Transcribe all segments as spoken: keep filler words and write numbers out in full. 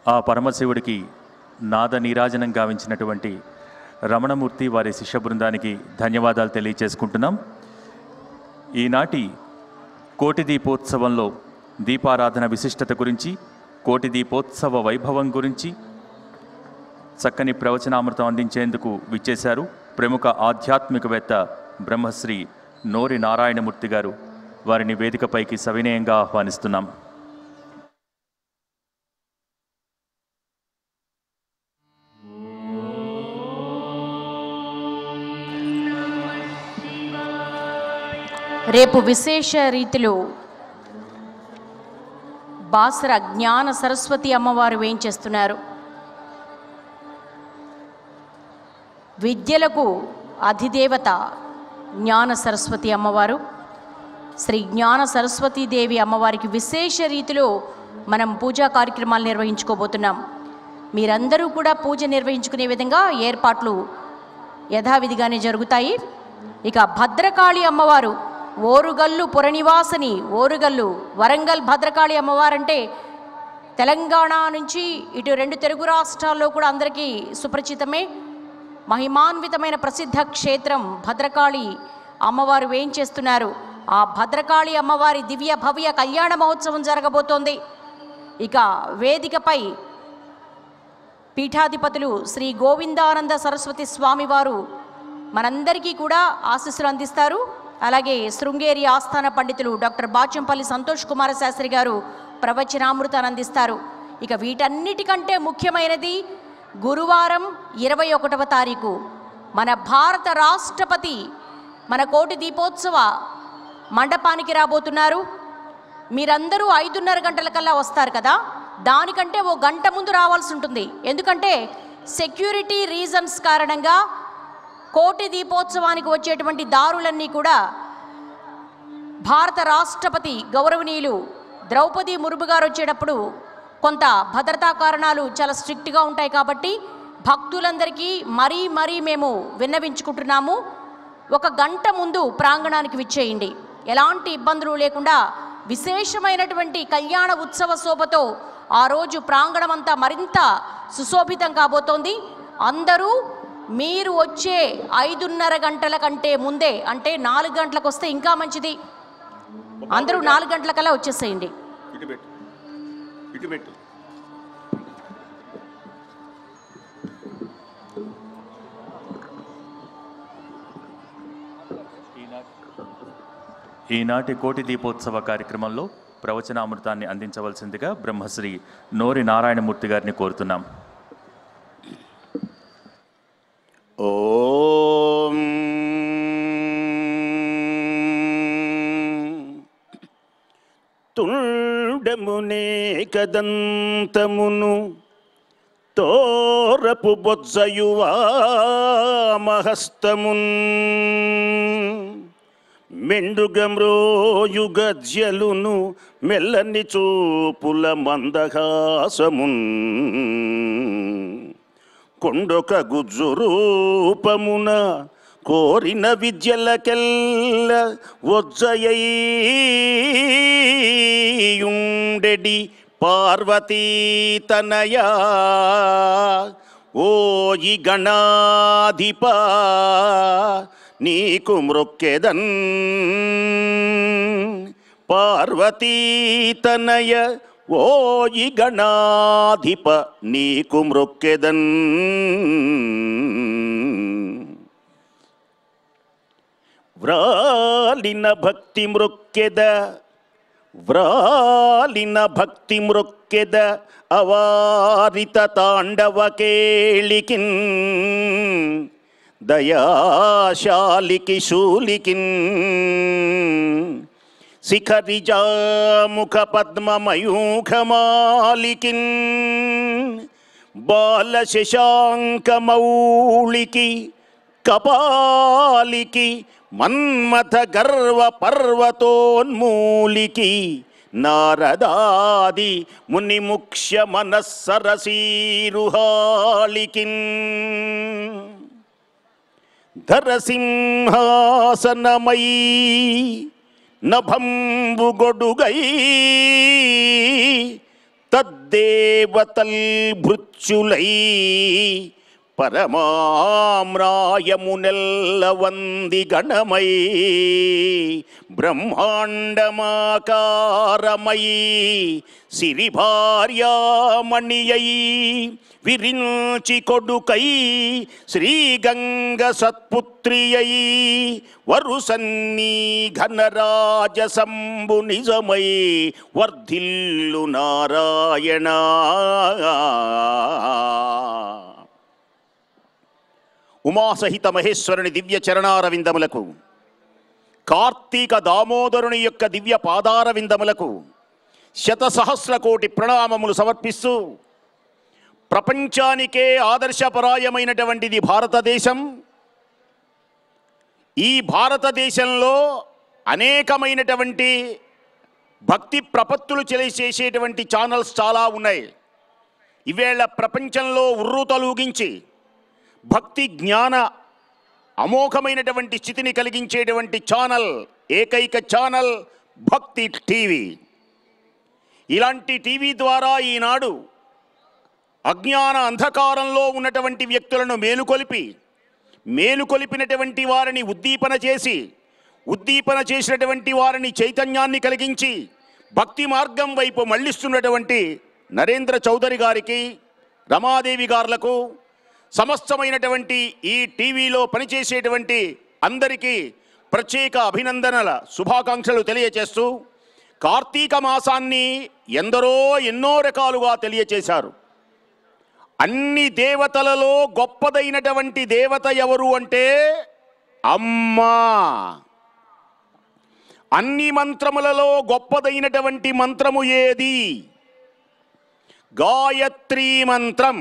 ఆ పరమశివుడికి నాద నీరాజనం గావించినటువంటి రమణమూర్తి వారి శిష్య బృందానికి ధన్యవాదాలు తెలియచేసుకుంటున్నాం. ఈనాటి కోటి దీపోత్సవంలో దీపారాధన విశిష్టత గురించి, కోటి దీపోత్సవ వైభవం గురించి చక్కని ప్రవచనామృతం అందించేందుకు విచ్చేశారు ప్రముఖ ఆధ్యాత్మికవేత్త బ్రహ్మశ్రీ నోరి నారాయణమూర్తి గారు. వారిని వేదికపైకి సవినయంగా ఆహ్వానిస్తున్నాం. రేపు విశేష రీతిలో బాసర జ్ఞాన సరస్వతి అమ్మవారు వేయించేస్తున్నారు. విద్యలకు అధిదేవత జ్ఞాన సరస్వతి అమ్మవారు. శ్రీ జ్ఞాన సరస్వతీదేవి అమ్మవారికి విశేష రీతిలో మనం పూజా కార్యక్రమాలు నిర్వహించుకోబోతున్నాం. మీరందరూ కూడా పూజ నిర్వహించుకునే విధంగా ఏర్పాట్లు యథావిధిగానే జరుగుతాయి. ఇక భద్రకాళి అమ్మవారు ఓరుగల్లు పురనివాసని, ఓరుగల్లు వరంగల్ భద్రకాళి అమ్మవారంటే తెలంగాణ నుంచి ఇటు రెండు తెలుగు రాష్ట్రాల్లో కూడా అందరికీ సుపరిచితమే. మహిమాన్వితమైన ప్రసిద్ధ క్షేత్రం భద్రకాళి అమ్మవారు వేయించేస్తున్నారు. ఆ భద్రకాళి అమ్మవారి దివ్య భవ్య కళ్యాణ మహోత్సవం జరగబోతోంది. ఇక వేదికపై పీఠాధిపతులు శ్రీ గోవిందానంద సరస్వతి స్వామివారు మనందరికీ కూడా ఆశీస్సులు అందిస్తారు. అలాగే శృంగేరి ఆస్థాన పండితులు డాక్టర్ బాచంపల్లి సంతోష్ కుమార శాస్త్రి గారు ప్రవచనామృతాన్ని అందిస్తారు. ఇక వీటన్నిటికంటే ముఖ్యమైనది గురువారం ఇరవై ఒకటవ తారీఖు మన భారత రాష్ట్రపతి మన కోటి దీపోత్సవ మండపానికి రాబోతున్నారు. మీరందరూ ఐదున్నర గంటల కల్లా వస్తారు కదా, దానికంటే ఓ గంట ముందు రావాల్సి ఉంటుంది. ఎందుకంటే సెక్యూరిటీ రీజన్స్ కారణంగా కోటి దీపోత్సవానికి వచ్చేటువంటి దారులన్నీ కూడా భారత రాష్ట్రపతి గౌరవనీయులు ద్రౌపది ముర్ము గారు వచ్చేటప్పుడు కొంత భద్రతా కారణాలు చాలా స్ట్రిక్ట్గా ఉంటాయి. కాబట్టి భక్తులందరికీ మరీ మరీ మేము విన్నవించుకుంటున్నాము, ఒక గంట ముందు ప్రాంగణానికి విచ్చేయండి. ఎలాంటి ఇబ్బందులు లేకుండా విశేషమైనటువంటి కళ్యాణ ఉత్సవ శోభతో ఆ రోజు ప్రాంగణం అంతా మరింత సుశోభితం కాబోతోంది. అందరూ మీరు వచ్చే ఐదున్నర గంటల కంటే ముందే, అంటే నాలుగు గంటలకు వస్తే ఇంకా మంచిది, అందరూ నాలుగు గంటలకల్లా వచ్చేసేయండి. ఈనాటి కోటి దీపోత్సవ కార్యక్రమంలో ప్రవచనామృతాన్ని అందించవలసిందిగా బ్రహ్మశ్రీ నోరి నారాయణమూర్తి గారిని కోరుతున్నాం. ఓం తుండమునే కదంతమును తోరపు బొజ్జయువా మహస్తమున్ మెండుగమ్రోయుగజ్యలును మెల్లని చూపుల మందహాసమున్ కొండొక గుజ్జు రూపమున కోరిన విద్యలకెల్ల వజ్జయుండెడి పార్వతీతనయా ఓయి గణాధిప నీకు మ్రొక్కెదన్ పార్వతీతనయ ఓయి గణాధిప నీకు మ్రొక్కెదన్ వ్రాలిన భక్తి మ్రొక్కెద వ్రాలిన భక్తి మ్రొక్కెద అవారిత తాండవ కేళికిన్ దయాశాలికి శూలికిన్ శిఖరిజాముఖ పద్మమయూఖమాలికిన్ బాల శశాంకమౌళికి కపాలికి మన్మథ గర్వ పర్వతోన్మూలికి నారదాది మునిముఖ్య మనస్సరసీరుహాళికిన్ ధరసింహాసనమై నభంబు గొడుగై తద్దేవతల్ భృత్యులై పరమామ్రాయమునెల్ల వంది గణమై బ్రహ్మాండమాకారమై సిరి భార్యామణియై విరించి కొడుకై శ్రీగంగ సత్పుత్రియై వరుసన్నీ ఘనరాజసంబు నిజమై వర్ధిల్లు నారాయణ. ఉమాసహిత మహేశ్వరుని దివ్య చరణారవిందములకు, కార్తీక దామోదరుని యొక్క దివ్య పాదారవిందములకు శత సహస్ర కోటి ప్రణామములు సమర్పిస్తూ, ప్రపంచానికే ఆదర్శపరాయమైనటువంటిది భారతదేశం. ఈ భారతదేశంలో అనేకమైనటువంటి భక్తి ప్రపత్తులు చేసేటువంటి ఛానల్స్ చాలా ఉన్నాయి. ఈవేళ ప్రపంచంలో ఉర్రూతలూగించి భక్తి జ్ఞాన అమోఘమైనటువంటి స్థితిని కలిగించేటువంటి ఛానల్, ఏకైక ఛానల్ భక్తి టీవీ. ఇలాంటి టీవీ ద్వారా ఈనాడు అజ్ఞాన అంధకారంలో ఉన్నటువంటి వ్యక్తులను మేలుకొలిపి, మేలుకొలిపినటువంటి వారిని ఉద్దీపన చేసి, ఉద్దీపన చేసినటువంటి వారిని చైతన్యాన్ని కలిగించి భక్తి మార్గం వైపు మళ్లిస్తున్నటువంటి నరేంద్ర చౌదరి గారికి, రమాదేవి గారులకు, సమస్తమైనటువంటి ఈ టీవీలో పనిచేసేటువంటి అందరికీ ప్రత్యేక అభినందనల శుభాకాంక్షలు తెలియచేస్తూ, కార్తీక మాసాన్ని ఎందరో ఎన్నో రకాలుగా తెలియచేశారు. అన్ని దేవతలలో గొప్పదైనటువంటి దేవత ఎవరు అంటే అమ్మా. అన్ని మంత్రములలో గొప్పదైనటువంటి మంత్రము ఏది? గాయత్రీ మంత్రం.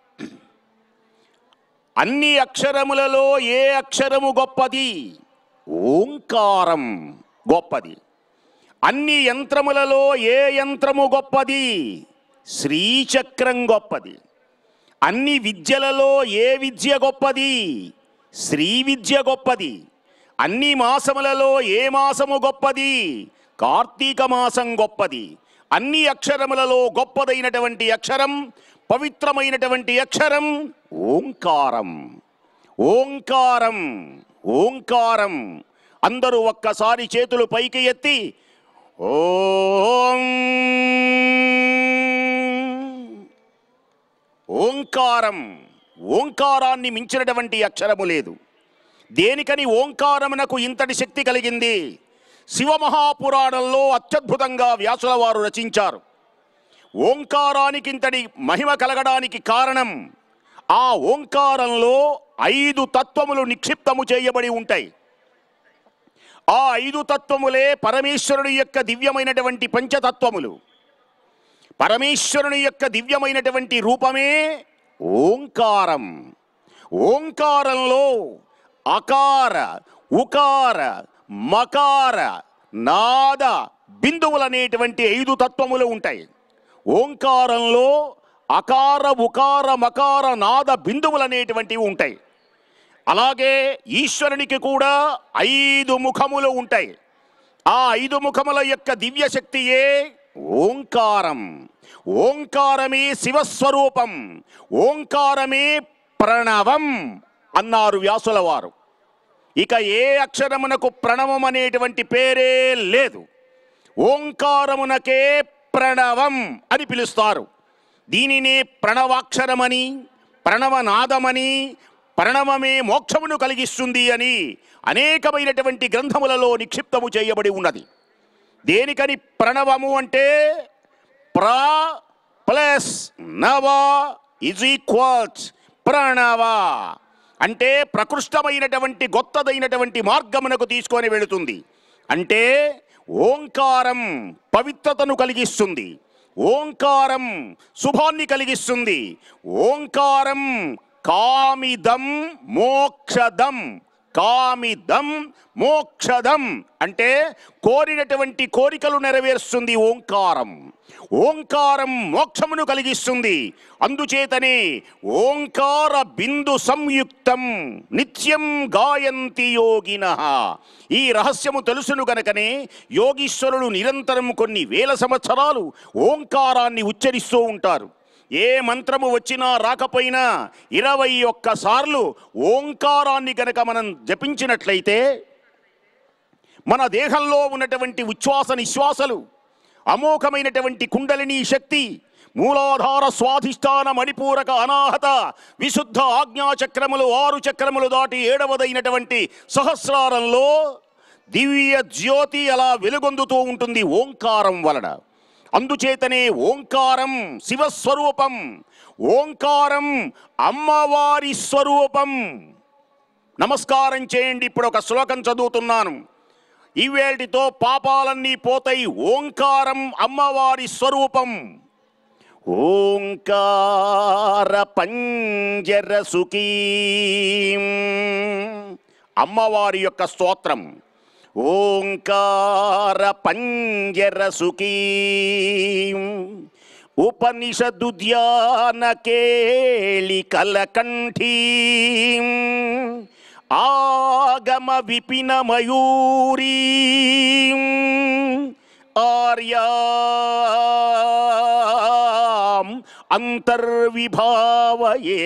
అన్ని అక్షరములలో ఏ అక్షరము గొప్పది? ఓంకారం గొప్పది. అన్ని యంత్రములలో ఏ యంత్రము గొప్పది? శ్రీచక్రం గొప్పది. అన్ని విద్యలలో ఏ విద్య గొప్పది? శ్రీ విద్య గొప్పది. అన్ని మాసములలో ఏ మాసము గొప్పది? కార్తీక మాసం గొప్పది. అన్ని అక్షరములలో గొప్పదైనటువంటి అక్షరం, పవిత్రమైనటువంటి అక్షరం ఓంకారం. ఓంకారం ఓంకారం అందరూ ఒక్కసారి చేతులు పైకి ఎత్తి ఓం. ఓంకారం. ఓంకారాన్ని మించినటువంటి అక్షరము లేదు. దేనికని ఓంకారమునకు ఇంతటి శక్తి కలిగింది? శివమహాపురాణంలో అత్యద్భుతంగా వ్యాసుల వారు రచించారు. ఓంకారానికి ఇంతటి మహిమ కలగడానికి కారణం, ఆ ఓంకారంలో ఐదు తత్వములు నిక్షిప్తము చేయబడి ఉంటాయి. ఆ ఐదు తత్వములే పరమేశ్వరుని యొక్క దివ్యమైనటువంటి పంచతత్వములు. పరమేశ్వరుని యొక్క దివ్యమైనటువంటి రూపమే ఓంకారం. ఓంకారంలో అకార, ఉకార, మకార, నాద, బిందువులనేటువంటి ఐదు తత్వములు ఉంటాయి. ఓంకారంలో అకార, ఉకార, మకార, నాద బిందువులనేటువంటివి ఉంటాయి. అలాగే ఈశ్వరునికి కూడా ఐదు ముఖములు ఉంటాయి. ఆ ఐదు ముఖముల యొక్క దివ్యశక్తియే ఓంకారం. ఓంకారమే శివస్వరూపం. ఓంకారమే ప్రణవం అన్నారు వ్యాసుల వారు. ఇక ఏ అక్షరమునకు ప్రణవం అనేటువంటి పేరే లేదు. ఓంకారమునకే ప్రణవం అని పిలుస్తారు. దీనినే ప్రణవాక్షరమని, ప్రణవనాదమని, ప్రణవమే మోక్షమును కలిగిస్తుంది అని అనేకమైనటువంటి గ్రంథములలో నిక్షిప్తము చేయబడి ఉన్నది. దేనికని ప్రణవము అంటే ప్ర ప్లస్ నవ ఇజ్ ఈక్వల్స్ ప్రణవ అంటే ప్రకృష్టమైనటువంటి గొప్పదైనటువంటి మార్గమునకు తీసుకొని వెళుతుంది. అంటే ఓంకారం పవిత్రతను కలిగిస్తుంది. ఓంకారం శుభాన్ని కలిగిస్తుంది. ఓంకారం కామిదం మోక్షదం, కామిదం మోక్షదం అంటే కోరినటువంటి కోరికలు నెరవేరుస్తుంది ఓంకారం. ఓంకారం మోక్షమును కలిగిస్తుంది. అందుచేతనే ఓంకార బిందు సంయుక్తం నిత్యం గాయంతి యోగినః. ఈ రహస్యము తెలుసును గనకనే యోగీశ్వరులు నిరంతరం కొన్ని వేల సంవత్సరాలు ఓంకారాన్ని ఉచ్చరిస్తూ ఉంటారు. ఏ మంత్రము వచ్చినా రాకపోయినా ఇరవై ఒక్కసార్లు ఓంకారాన్ని గనక మనం జపించినట్లయితే మన దేహంలో ఉన్నటువంటి ఉచ్ఛ్వాస నిశ్వాసలు, అమోఘమైనటువంటి కుండలిని శక్తి, మూలాధార స్వాధిష్టాన మణిపూరక అనాహత విశుద్ధ ఆజ్ఞాచక్రములు ఆరు చక్రములు దాటి ఏడవదైనటువంటి సహస్రారంలో దివ్య జ్యోతి అలా వెలుగొందుతూ ఉంటుంది ఓంకారం వలన. అందుచేతనే ఓంకారం శివస్వరూపం, ఓంకారం అమ్మవారి స్వరూపం. నమస్కారం చేయండి. ఇప్పుడు ఒక శ్లోకం చదువుతున్నాను. ఈవేళటితో పాపాలన్నీ పోతాయి. ఓంకారం అమ్మవారి స్వరూపం. ఓంకార పంజర సుఖీం అమ్మవారి యొక్క స్తోత్రం. ఓంకార పంజర సుఖీం ఉపనిషదు ధ్యాన కేళి కలకంఠీం ఆగమ విపిన మయూరీం ఆర్యాం అంతర్విభావయే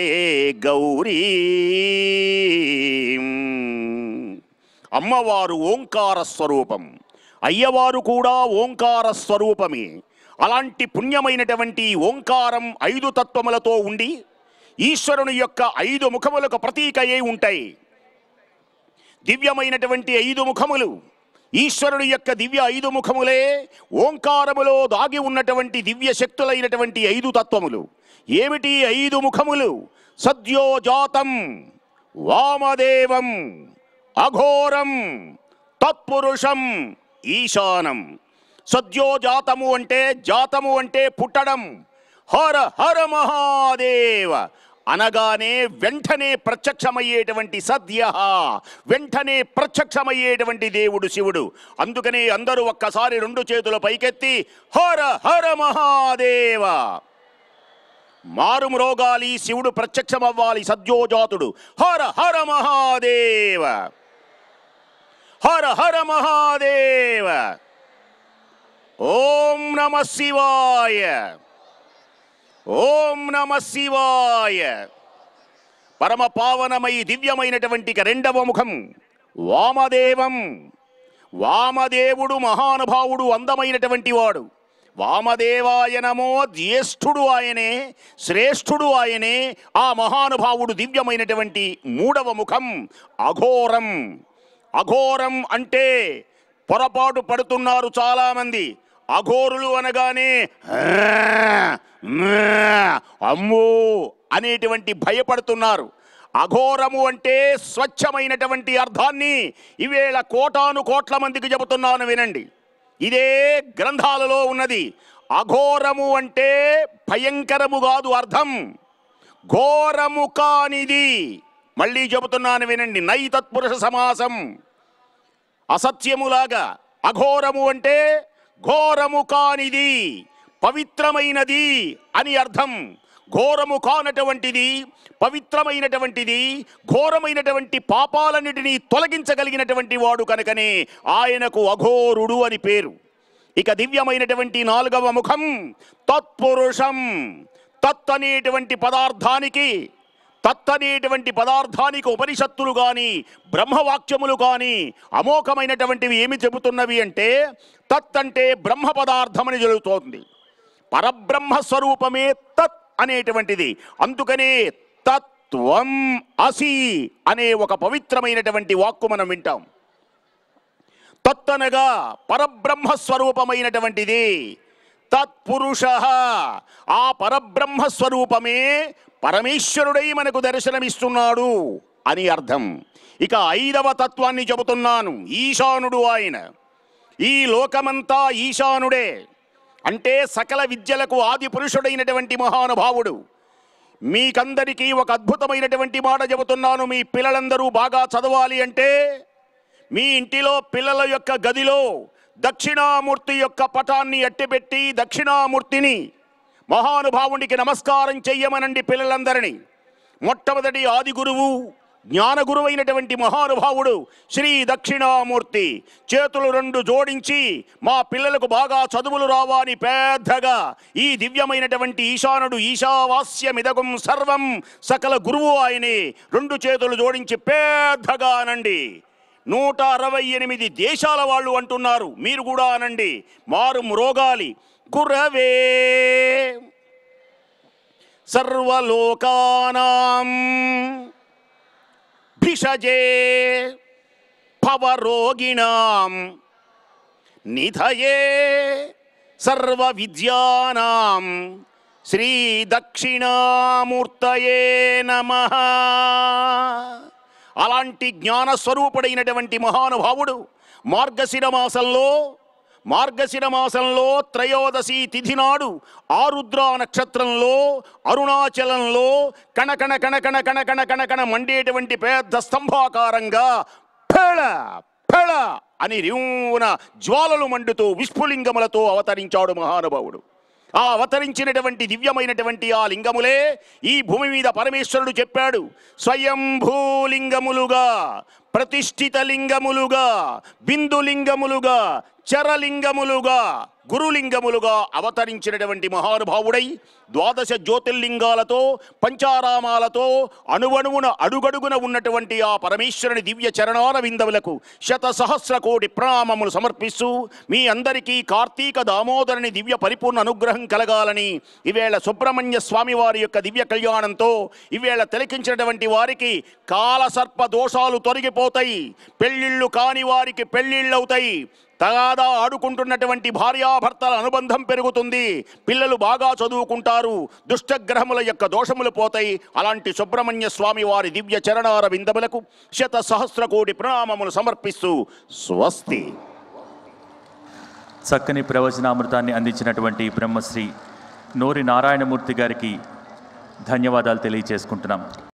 గౌరీం. అమ్మవారు ఓంకార స్వరూపం, అయ్యవారు కూడా ఓంకార స్వరూపమే. అలాంటి పుణ్యమైనటువంటి ఓంకారం ఐదు తత్వములతో ఉండి ఈశ్వరుని యొక్క ఐదు ముఖములకు ప్రతీకయే ఉంటాయి. దివ్యమైనటువంటి ఐదు ముఖములు ఈశ్వరుని యొక్క దివ్య ఐదు ముఖములే ఓంకారములో దాగి ఉన్నటువంటి దివ్య శక్తులైనటువంటి ఐదు తత్వములు. ఏమిటి ఐదు ముఖములు? సద్యోజాతం, వామదేవం, అఘోరం, తత్పురుషం, ఈశానం. సద్యోజాతము అంటే జాతము అంటే పుట్టడం. హర హర మహాదేవ అనగానే వెంటనే ప్రత్యక్షమయ్యేటువంటి సద్య, వెంటనే ప్రత్యక్షమయ్యేటువంటి దేవుడు శివుడు. అందుకనే అందరూ ఒక్కసారి రెండు చేతుల పైకెత్తి హర హర మహాదేవ మారుమ్రోగాలి. శివుడు ప్రత్యక్షమవ్వాలి. సద్యోజాతుడు హర హర మహాదేవ, హర హర మహాదేవ. ఓం నమ శివాయ, ఓం నమ శివాయ. పరమ పావనమై దివ్యమైనటువంటి రెండవ ముఖం వామదేవం. వామదేవుడు మహానుభావుడు, అందమైనటువంటి వాడు. వామదేవాయ నమో, జ్యేష్ఠుడు ఆయనే, శ్రేష్ఠుడు ఆయనే. ఆ మహానుభావుడు దివ్యమైనటువంటి మూడవ ముఖం అఘోరం. అఘోరం అంటే పొరపాటు పడుతున్నారు చాలామంది. అఘోరులు అనగానే అమ్మో అనేటువంటి భయపడుతున్నారు. అఘోరము అంటే స్వచ్ఛమైనటువంటి అర్థాన్ని ఈవేళ కోటాను కోట్ల మందికి చెబుతున్నాను, వినండి. ఇదే గ్రంథాలలో ఉన్నది. అఘోరము అంటే భయంకరము కాదు అర్థం, ఘోరము కానిది. మళ్ళీ చెబుతున్నాను వినండి. నై తత్పురుష సమాసం. అసత్యములాగా అఘోరము అంటే ఘోరము కానిది, పవిత్రమైనది అని అర్థం. ఘోరము కానటువంటిది, పవిత్రమైనటువంటిది, ఘోరమైనటువంటి పాపాలన్నిటినీ తొలగించగలిగినటువంటి వాడు కనుకనే ఆయనకు అఘోరుడు అని పేరు. ఇక దివ్యమైనటువంటి నాలుగవ ముఖం తత్పురుషం. తత్ అనేటువంటి పదార్థానికి తత్ అనేటువంటి పదార్థానికి ఉపనిషత్తులు కానీ బ్రహ్మవాక్యములు కానీ అమోఘమైనటువంటివి ఏమి చెబుతున్నవి అంటే తత్ అంటే బ్రహ్మ పదార్థమని జరుగుతోంది. పరబ్రహ్మ స్వరూపమే తత్ అనేటువంటిది. అందుకనే తత్వం అసి అనే ఒక పవిత్రమైనటువంటి వాక్కు మనం వింటాం. తత్ అనగా పరబ్రహ్మ స్వరూపమైనటువంటిది. తత్పురుష, ఆ పరబ్రహ్మ స్వరూపమే పరమేశ్వరుడై మనకు దర్శనమిస్తున్నాడు అని అర్థం. ఇక ఐదవ తత్వాన్ని చెబుతున్నాను. ఈశానుడు ఆయన. ఈ లోకమంతా ఈశానుడే. అంటే సకల విద్యలకు ఆది పురుషుడైనటువంటి మహానుభావుడు. మీకందరికీ ఒక అద్భుతమైనటువంటి మాట చెబుతున్నాను. మీ పిల్లలందరూ బాగా చదవాలి అంటే మీ ఇంటిలో పిల్లల యొక్క గదిలో దక్షిణామూర్తి యొక్క పటాన్ని అట్టిపెట్టి దక్షిణామూర్తిని మహానుభావునికి నమస్కారం చెయ్యమనండి పిల్లలందరినీ. మొట్టమొదటి ఆది గురువు జ్ఞాన గురువైనటువంటి మహానుభావుడు శ్రీ దక్షిణామూర్తి చేతులు రెండు జోడించి మా పిల్లలకు బాగా చదువులు రావాని పెద్దగా ఈ దివ్యమైనటువంటి ఈశానుడు ఈశావాస్యమిదగం సర్వం సకల గురువు ఆయనే రెండు చేతులు జోడించి పెద్దగా అనండి. నూట అరవై ఎనిమిది దేశాల వాళ్ళు అంటున్నారు, మీరు కూడా అనండి. మారు మ్రోగాలి. గురవే సర్వలోకానాం భిషజే భవరోగిణాం నిధయే సర్వ విద్యానాం శ్రీ దక్షిణామూర్తయే నమః. అలాంటి జ్ఞానస్వరూపుడైనటువంటి మహానుభావుడు మార్గశిర మాసంలో మార్గశిర మాసంలో త్రయోదశి తిథి నాడు ఆరుద్ర నక్షత్రంలో అరుణాచలంలో కణకణ కణకణ కణకణ కణకణ మండేటువంటి పెద్ద స్తంభాకారంగా ఫెళ ఫెళ అని రివున జ్వాలలు మండుతూ విస్ఫులింగములతో అవతరించాడు మహానుభావుడు. ఆ అవతరించినటువంటి దివ్యమైనటువంటి ఆ లింగములే ఈ భూమి మీద పరమేశ్వరుడు చెప్పాడు, స్వయంభూలింగములుగా, ప్రతిష్ఠిత లింగములుగా, బిందులింగములుగా, చరలింగములుగా, గురులింగములుగా అవతరించినటువంటి మహానుభావుడై ద్వాదశ జ్యోతిర్లింగాలతో పంచారామాలతో అణువణువున అడుగడుగున ఉన్నటువంటి ఆ పరమేశ్వరుని దివ్య చరణాల విందములకు శత సహస్ర కోటి ప్రణామములు సమర్పిస్తూ మీ అందరికీ కార్తీక దామోదరుని దివ్య పరిపూర్ణ అనుగ్రహం కలగాలని ఈవేళ సుబ్రహ్మణ్య స్వామి వారి యొక్క దివ్య కళ్యాణంతో ఈవేళ తిలకించినటువంటి వారికి కాలసర్ప దోషాలు తొలగిపోతాయి, పెళ్ళిళ్ళు కాని వారికి పెళ్ళిళ్ళవుతాయి, తగాదా ఆడుకుంటున్నటువంటి భార్యాభర్తల అనుబంధం పెరుగుతుంది, పిల్లలు బాగా చదువుకుంటారు, దుష్టగ్రహముల యొక్క దోషములు పోతాయి. అలాంటి సుబ్రహ్మణ్య స్వామి వారి దివ్య చరణార విందములకు శత సహస్ర కోటి ప్రణామములు సమర్పిస్తూ స్వస్తి. చక్కని ప్రవచనామృతాన్ని అందించినటువంటి బ్రహ్మశ్రీ నోరి నారాయణమూర్తి గారికి ధన్యవాదాలు తెలియజేసుకుంటున్నాం.